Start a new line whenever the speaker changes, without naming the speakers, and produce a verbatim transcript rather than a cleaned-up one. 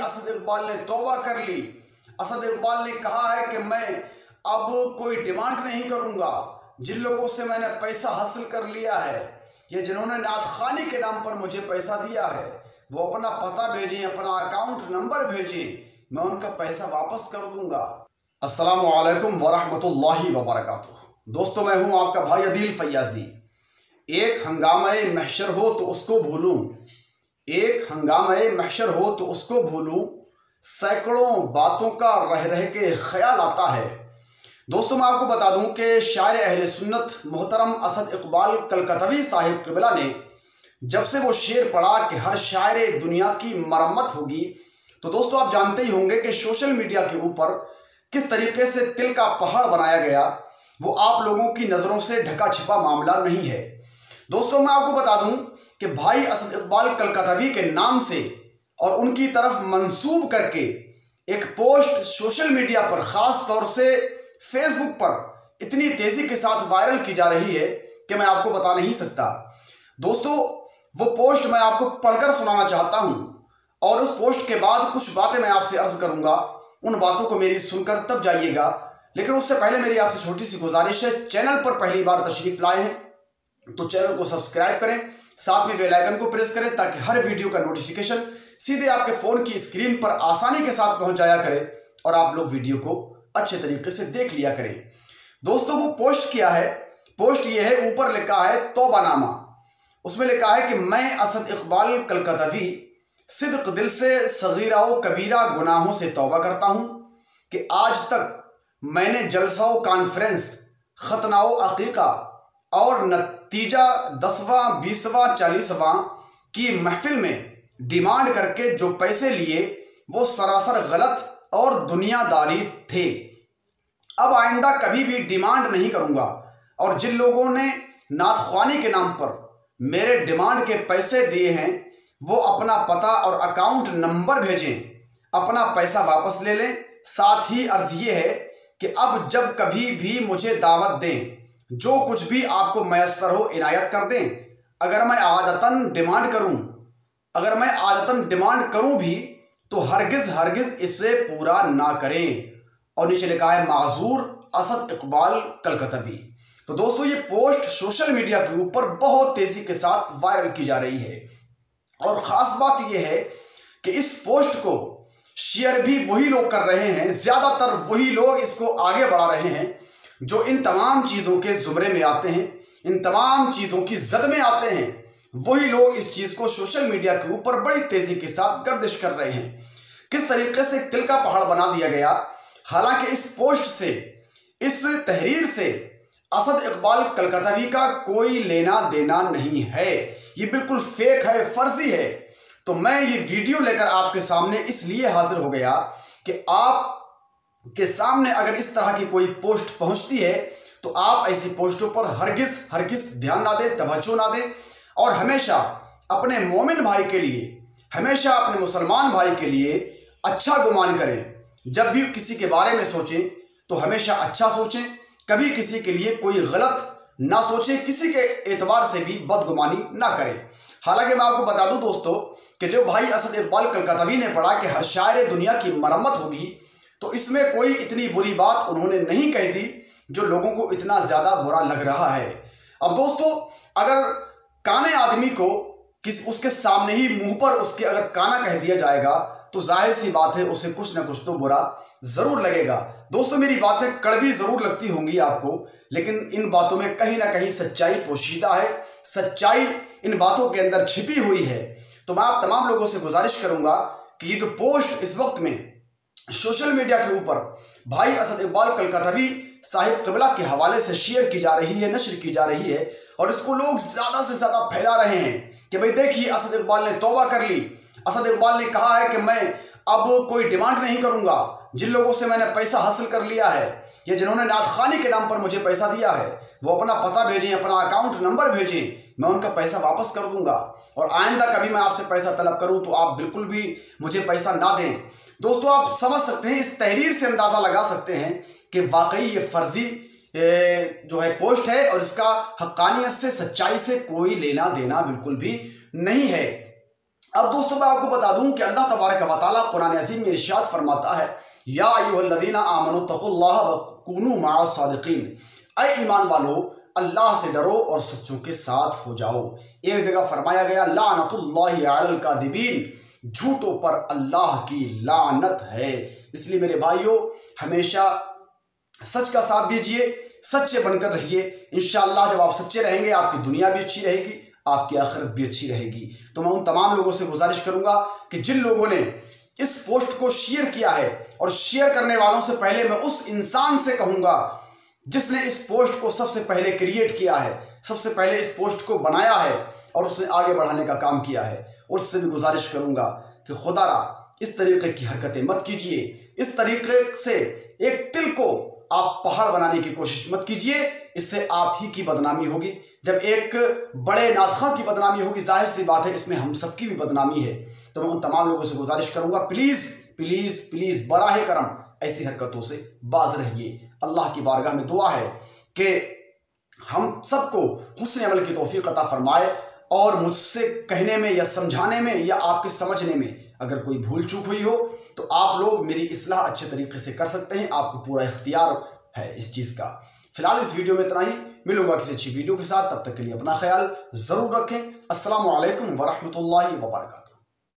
असद इकबाल ने तौबा कर ली। असद इकबाल ने कहा है कि मैं अब कोई डिमांड नहीं करूंगा। जिन लोगों से मैंने पैसा हासिल कर लिया है या जिन्होंने नात खानी के नाम पर मुझे पैसा दिया है, वो अपना पता भेजें, अपना अकाउंट नंबर भेजें, मैं उनका पैसा वापस कर दूंगा। अस्सलामु अलैकुम वरहमतुल्लाहि वबरकातुहू। दोस्तों, मैं हूं आपका भाई अदील फैयाजी। एक हंगामे महशर हो तो उसको भूलूं, एक हंगामे महशर हो तो उसको भूलूं, सैकड़ों बातों का रह रह के ख्याल आता है। दोस्तों, मैं आपको बता दूं कि शायर अहले सुन्नत मोहतरम असद इकबाल कलकतवी साहिब क़िबला ने जब से वो शेर पढ़ा कि हर शायर दुनिया की मरम्मत होगी, तो दोस्तों आप जानते ही होंगे कि सोशल मीडिया के ऊपर किस तरीके से तिल का पहाड़ बनाया गया, वो आप लोगों की नज़रों से ढका छिपा मामला नहीं है। दोस्तों, मैं आपको बता दूं कि भाई असद इकबाल कलकतवी के नाम से और उनकी तरफ मंसूब करके एक पोस्ट सोशल मीडिया पर, ख़ास तौर से फेसबुक पर इतनी तेज़ी के साथ वायरल की जा रही है कि मैं आपको बता नहीं सकता। दोस्तों, वो पोस्ट मैं आपको पढ़कर सुनाना चाहता हूँ और उस पोस्ट के बाद कुछ बातें मैं आपसे अर्ज़ करूँगा। उन बातों को मेरी सुनकर तब जाइएगा, लेकिन उससे पहले मेरी आपसे छोटी सी गुजारिश है, चैनल पर पहली बार तशरीफ़ लाए हैं तो चैनल को सब्सक्राइब करें, साथ में बेल आइकन को प्रेस करें ताकि हर वीडियो का नोटिफिकेशन सीधे आपके फ़ोन की स्क्रीन पर आसानी के साथ पहुंच जाया करे और आप लोग वीडियो को अच्छे तरीके से देख लिया करें। दोस्तों, वो पोस्ट किया है, पोस्ट ये है, ऊपर लिखा है तौबानामा। उसमें लिखा है कि मैं असद इकबाल कलकतवी सिद्क दिल से सगीरा व कबीरा गुनाहों से तौबा करता हूँ कि आज तक मैंने जलसा व कॉन्फ्रेंस, खतना व अकीका और नतीजा दसवां बीसवां चालीसवां की महफिल में डिमांड करके जो पैसे लिए वो सरासर गलत और दुनियादारी थे। अब आइंदा कभी भी डिमांड नहीं करूंगा और जिन लोगों ने नात ख्वानी के नाम पर मेरे डिमांड के पैसे दिए हैं वो अपना पता और अकाउंट नंबर भेजें, अपना पैसा वापस ले लें। साथ ही अर्ज ये है कि अब जब कभी भी मुझे दावत दें, जो कुछ भी आपको मैसर हो इनायत कर दें। अगर मैं आदतन डिमांड करूं अगर मैं आदतन डिमांड करूं भी तो हरगिज़ हरगिज़ इसे पूरा ना करें। और नीचे लिखा है माजूर असद इकबाल कलकतवी। तो दोस्तों, ये पोस्ट सोशल मीडिया के ऊपर बहुत तेज़ी के साथ वायरल की जा रही है और ख़ास बात यह है कि इस पोस्ट को शेयर भी वही लोग कर रहे हैं, ज़्यादातर वही लोग इसको आगे बढ़ा रहे हैं जो इन तमाम चीज़ों के ज़ुमरे में आते हैं, इन तमाम चीज़ों की जद में आते हैं। वही लोग इस चीज़ को सोशल मीडिया के ऊपर बड़ी तेज़ी के साथ गर्दिश कर रहे हैं। किस तरीके से तिल का पहाड़ बना दिया गया। हालांकि इस पोस्ट से, इस तहरीर से असद इकबाल कलकतवी का कोई लेना देना नहीं है, ये बिल्कुल फेक है, फर्जी है। तो मैं ये वीडियो लेकर आपके सामने इसलिए हाजिर हो गया कि आप के सामने अगर इस तरह की कोई पोस्ट पहुंचती है तो आप ऐसी पोस्टों पर हरगिज़ हरगिज़ ध्यान ना दें, तवज्जो ना दें और हमेशा अपने मोमिन भाई के लिए, हमेशा अपने मुसलमान भाई के लिए अच्छा गुमान करें। जब भी किसी के बारे में सोचें तो हमेशा अच्छा सोचें, कभी किसी के लिए कोई गलत ना सोचें, किसी के एतबार से भी बदगुमानी ना करें। हालांकि मैं आपको बता दूं दोस्तों कि जो भाई असद इकबाल कलकतवी ने पढ़ा कि हर शायर दुनिया की मरम्मत होगी, तो इसमें कोई इतनी बुरी बात उन्होंने नहीं कही थी जो लोगों को इतना ज़्यादा बुरा लग रहा है। अब दोस्तों, अगर काने आदमी को किस उसके सामने ही मुंह पर उसके अगर काना कह दिया जाएगा तो जाहिर सी बात है उसे कुछ ना कुछ तो बुरा ज़रूर लगेगा। दोस्तों, मेरी बातें कड़वी ज़रूर लगती होंगी आपको, लेकिन इन बातों में कहीं ना कहीं सच्चाई पोशीदा है, सच्चाई इन बातों के अंदर छिपी हुई है। तो मैं आप तमाम लोगों से गुजारिश करूँगा कि ये जो पोस्ट इस वक्त में सोशल मीडिया के ऊपर भाई असद इकबाल कलकतवी साहिब क़िबला के हवाले से शेयर की जा रही है, नशर की जा रही है और इसको लोग ज़्यादा से ज़्यादा फैला रहे हैं कि भाई देखिए असद इकबाल ने तौबा कर ली। असद इकबाल ने कहा है कि मैं अब कोई डिमांड नहीं करूँगा। जिन लोगों से मैंने पैसा हासिल कर लिया है या जिन्होंने नात खानी के नाम पर मुझे पैसा दिया है वो अपना पता भेजें, अपना अकाउंट नंबर भेजें, मैं उनका पैसा वापस कर दूँगा और आइंदा कभी मैं आपसे पैसा तलब करूँ तो आप बिल्कुल भी मुझे पैसा ना दें। दोस्तों, आप समझ सकते हैं, इस तहरीर से अंदाज़ा लगा सकते हैं कि वाकई ये फर्जी जो है पोस्ट है और इसका हक्कानियत से, सच्चाई से कोई लेना देना बिल्कुल भी नहीं है। अब दोस्तों मैं आपको बता दूं कि अल्लाह तबारक व तआला कुरान अज़ीम में इरशाद फरमाता है, या अय्युहल्लज़ीना आमनू तक़ुल्लाह व कूनू मअस सादिक़ीन, ऐ ईमान वालो अल्लाह से डरो और सच्चों के साथ हो जाओ। एक जगह फरमाया गया, लानतुल्लाहि अलल काज़िबीन, झूठों पर अल्लाह की लानत है। इसलिए मेरे भाइयों, हमेशा सच का साथ दीजिए, सच्चे बनकर रहिए। इंशाअल्लाह जब आप सच्चे रहेंगे, आपकी दुनिया भी अच्छी रहेगी, आपकी आखिरत भी अच्छी रहेगी। तो मैं उन तमाम लोगों से गुजारिश करूंगा कि जिन लोगों ने इस पोस्ट को शेयर किया है, और शेयर करने वालों से पहले मैं उस इंसान से कहूंगा जिसने इस पोस्ट को सबसे पहले क्रिएट किया है, सबसे पहले इस पोस्ट को बनाया है और उसे आगे बढ़ाने का काम किया है, उससे भी गुजारिश करूंगा कि खुदारा इस तरीके की हरकतें मत कीजिए। इस तरीके से एक तिल को आप पहाड़ बनाने की कोशिश मत कीजिए, इससे आप ही की बदनामी होगी। जब एक बड़े नादखा की बदनामी होगी, जाहिर सी बात है इसमें हम सबकी भी बदनामी है। तो मैं उन तमाम लोगों से गुजारिश करूंगा, प्लीज़ प्लीज़ प्लीज़ बराह करम ऐसी हरकतों से बाज रहिए। अल्लाह की बारगाह में दुआ है कि हम सबको हुस्न अमल की तौफीक अता फरमाए, और मुझसे कहने में या समझाने में या आपके समझने में अगर कोई भूल चूक हुई हो तो आप लोग मेरी इस्लाह अच्छे तरीके से कर सकते हैं। आपको पूरा इख्तियार है इस चीज़ का। फिलहाल इस वीडियो में इतना ही, मिलूंगा किसी अच्छी वीडियो के साथ। तब तक के लिए अपना ख्याल ज़रूर रखें। अस्सलामु अलैकुम वरहमतुल्लाहि वबरकातुहू।